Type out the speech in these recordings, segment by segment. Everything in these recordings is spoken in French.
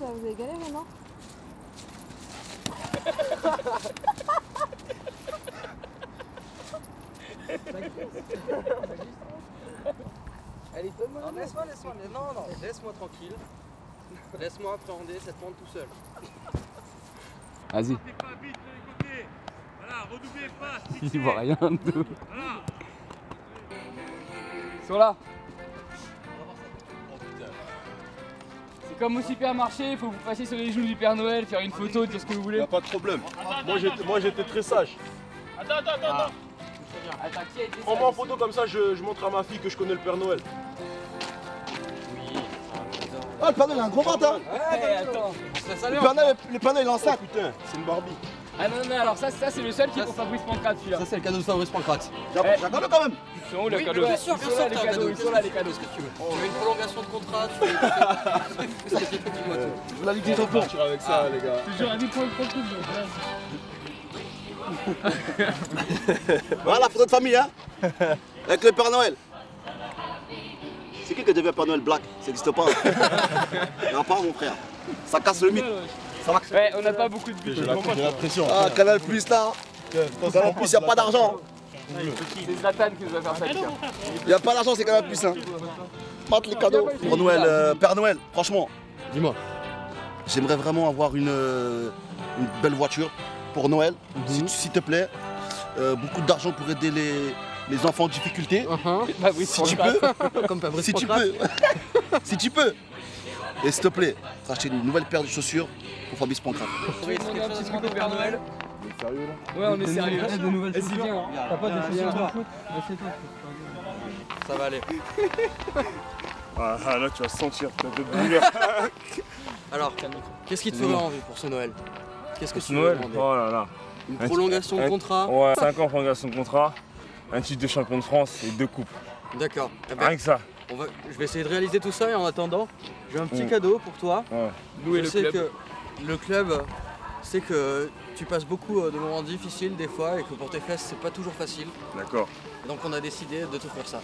vous avez galéré, non? Allez, donne-moi. Non, laisse-moi tranquille. Laisse-moi appréhender cette pente tout seul. Vas-y. Pas vite les côtés. Voilà, redoublez pas. Il voit rien de... Voilà. Ils sont là. C'est comme au supermarché, il faut vous passer sur les genoux du Père Noël, faire une photo, dire ce que vous voulez. Y'a pas de problème. Moi j'étais très sage. Attends. Ah, t'inquiète, Prends-moi en photo comme ça, je montre à ma fille que je connais le Père Noël. Oh, le Père Noël, il a un gros ventre, hein. Ouais, attends. Le Père Noël, il est enceinte. Putain, c'est une Barbie. Ah non, alors ça c'est le seul qui est pour Fabrice Pancrate, celui-là. Ça, c'est le cadeau de Fabrice Pancrate. J'ai un cadeau quand même. Ils sont où les cadeaux? Bien sûr, Ils sont là les cadeaux, ils sont là les cadeaux. Qu'est-ce que tu veux? Tu veux une prolongation de contrat? Tu veux dis-moi tout. Je vous la Ligue des Champions. Partir avec ça, les gars. J'aurais dit pour le concours. Voilà la photo de famille, hein. Avec le Père Noël. C'est qui a déjà vu un Père Noël black? Ça n'existe pas. Il n'y en a pas, mon frère. Ça casse le mythe. Ça va. Ouais, on n'a pas beaucoup de buts. J'ai l'impression. Ah, Canal Plus là. Canal Plus, il n'y a pas d'argent. C'est Zlatan qui nous a fait ça. tiens. Il n'y a pas d'argent, c'est Canal Plus. Hein. Mate les cadeaux. Pour Noël, Père Noël, franchement. Dis-moi. J'aimerais vraiment avoir une belle voiture pour Noël, s'il te plaît. Beaucoup d'argent pour aider les enfants en difficulté. Si tu peux. Comme Fabrice Si tu Pancrate. peux. Si tu peux. Et s'il te plaît, racheter une nouvelle paire de chaussures pour Fabrice Pancrate. Tu veux demander un petit truc au Père Noël? Sérieux là? Ouais, on est sérieux. De nouvelles chaussures. Viens. T'as pas de chaussures de foot? Assieds-toi. Ça va aller. Ah là tu vas sentir ta tête brûler. Alors, qu'est-ce qui te ferait envie pour ce Noël? Qu'est-ce que tu veux Noël? demander? Oh là là. Une prolongation de contrat? Ouais, 5 ans prolongation de contrat, un titre de champion de France et 2 coupes. D'accord. Eh ben, Rien que ça. je vais essayer de réaliser tout ça et en attendant, j'ai un petit cadeau pour toi. Ouais. Louer Je le sais club. que le club, c'est que tu passes beaucoup de moments difficiles des fois et que pour tes fesses c'est pas toujours facile. D'accord. Et donc on a décidé de te faire ça.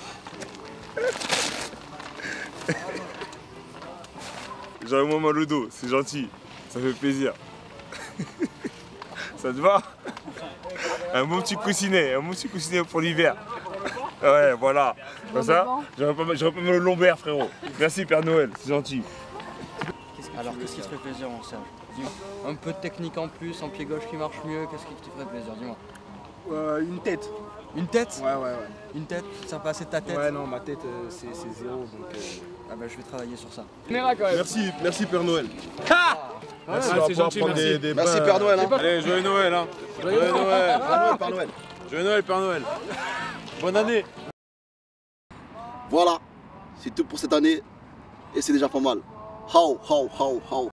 J'aurais moins mal au dos, c'est gentil, ça fait plaisir. Ça te va? Un bon petit coussinet pour l'hiver. Ouais, voilà. Comme ça, j'aurais pas mal au lombaire, frérot. Merci Père Noël, c'est gentil. Alors qu'est-ce qui te ferait plaisir mon Serge? Dis-moi. Un peu de technique en plus, un pied gauche qui marche mieux, qu'est-ce qui te ferait plaisir? Dis-moi. Une tête. Une tête? Ouais. Une tête? Ça passe de ta tête? Ouais, non, ma tête c'est zéro donc. Ah bah je vais travailler sur ça. Caméra quand même. Merci Père Noël. Merci, c'est gentil, merci. Merci Père Noël. Hein. Allez, joyeux Noël, hein. Joyeux Noël. Père Noël. Joyeux Noël, Père Noël. Bonne année. Voilà, c'est tout pour cette année et c'est déjà pas mal. How.